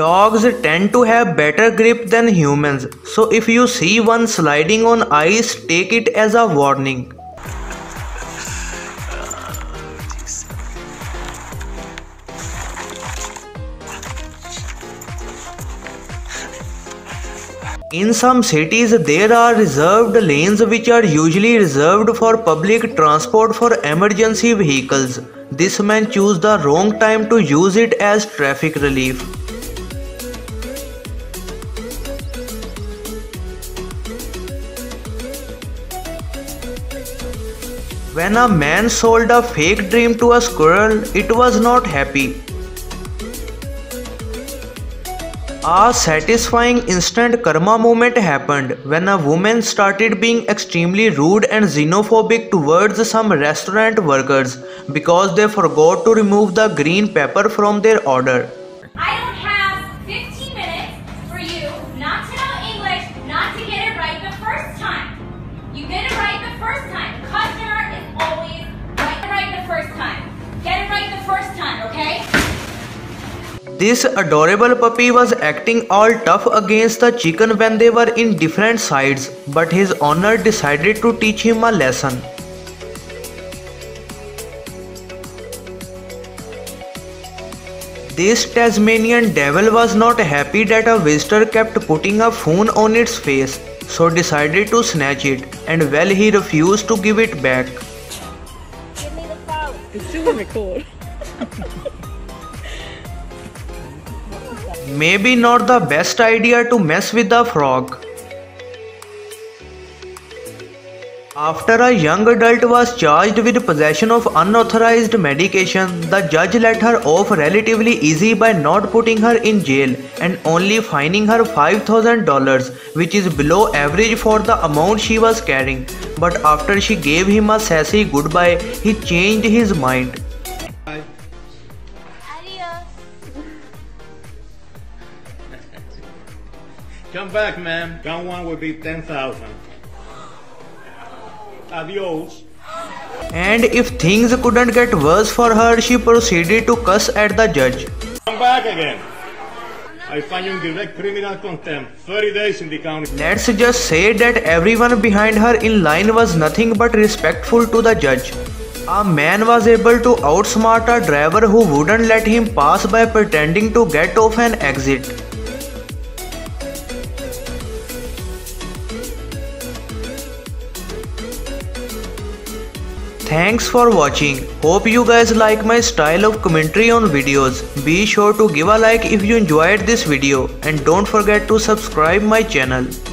Dogs tend to have better grip than humans, so if you see one sliding on ice, take it as a warning. In some cities, there are reserved lanes which are usually reserved for public transport for emergency vehicles. This man chose the wrong time to use it as traffic relief. When a man sold a fake dream to a squirrel, it was not happy. A satisfying instant karma moment happened when a woman started being extremely rude and xenophobic towards some restaurant workers because they forgot to remove the green pepper from their order. I don't have 15 minutes for you not to know English, not to get it right the first time. You get it right the first time. Customer is always right the first time. Get it right the first time, okay? This adorable puppy was acting all tough against the chicken when they were in different sides, but his owner decided to teach him a lesson. This Tasmanian devil was not happy that a visitor kept putting a phone on its face, so decided to snatch it, and well, he refused to give it back. Give me the phone. It's still on record. Maybe not the best idea to mess with the frog. After a young adult was charged with possession of unauthorized medication, the judge let her off relatively easy by not putting her in jail and only fining her $5,000, which is below average for the amount she was carrying. But after she gave him a sassy goodbye, he changed his mind. Come back, ma'am. Count one will be 10,000. Adios. And if things couldn't get worse for her, she proceeded to cuss at the judge. Come back again. I find you in direct criminal contempt. 30 days in the county. Let's just say that everyone behind her in line was nothing but respectful to the judge. A man was able to outsmart a driver who wouldn't let him pass by pretending to get off an exit. Thanks for watching. Hope you guys like my style of commentary on videos. Be sure to give a like if you enjoyed this video and don't forget to subscribe my channel.